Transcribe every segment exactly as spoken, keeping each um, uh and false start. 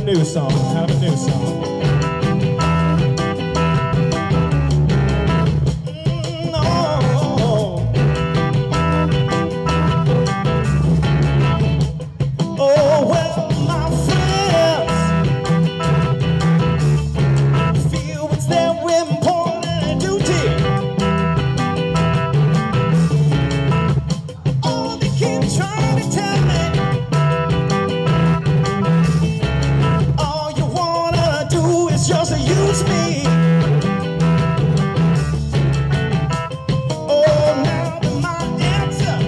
new song, kind of a new song. Just use me. Oh, now my answer.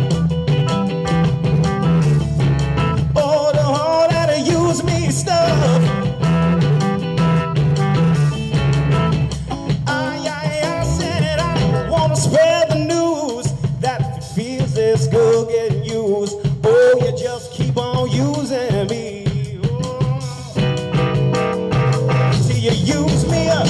Oh, the all that use me stuff. I, I, I said I want to spread the news that if it feels this good getting used, oh, you just keep on using me. You use me up.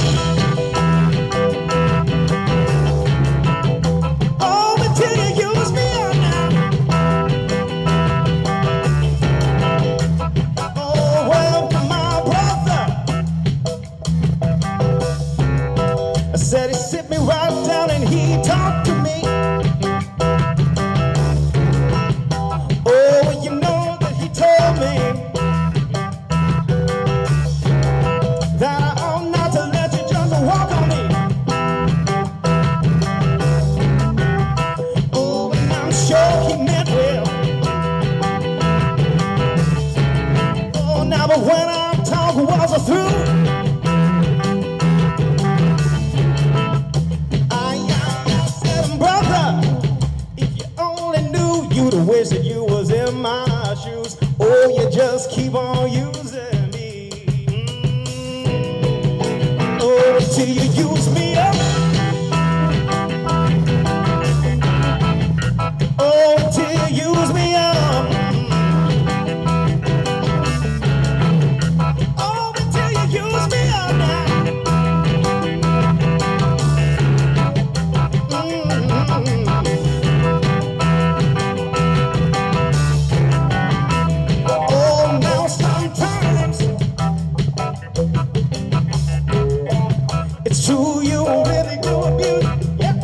Oh, until you use me up now. Oh, well, my brother, I said he sit me right down and he talked to me. Oh, you know that he told me that I ought not to let you just walk on me. Oh, and I'm sure he meant well. Oh, now but when our talk was through, I, I said, brother, if you only knew, you'd wish that you was in my shoes. Oh, you just keep on using me. Till you use me up. Oh, till you use me up. Oh, until you use me up now. Mm-hmm. Oh, now sometimes it's true, you really do abuse. Yeah.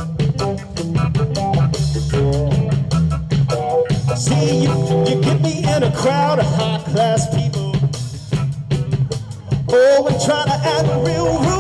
See, you, you get me in a crowd of high-class people. Oh, and try to act real